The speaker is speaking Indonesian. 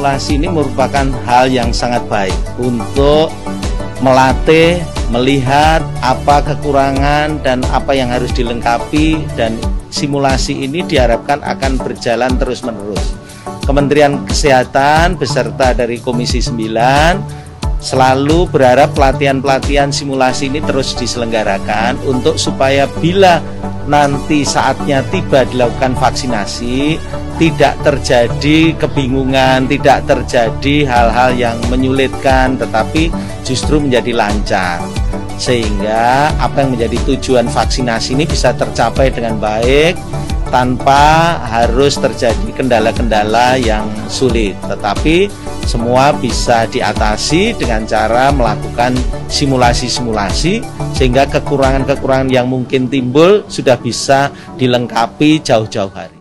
simulasi ini merupakan hal yang sangat baik untuk melatih, melihat apa kekurangan dan apa yang harus dilengkapi, dan simulasi ini diharapkan akan berjalan terus-menerus. Kementerian Kesehatan beserta dari Komisi 9 selalu berharap pelatihan-pelatihan simulasi ini terus diselenggarakan untuk supaya bila nanti saatnya tiba dilakukan vaksinasi, tidak terjadi kebingungan, tidak terjadi hal-hal yang menyulitkan, tetapi justru menjadi lancar. Sehingga apa yang menjadi tujuan vaksinasi ini bisa tercapai dengan baik, tanpa harus terjadi kendala-kendala yang sulit. Tetapi semua bisa diatasi dengan cara melakukan simulasi-simulasi, sehingga kekurangan-kekurangan yang mungkin timbul sudah bisa dilengkapi jauh-jauh hari.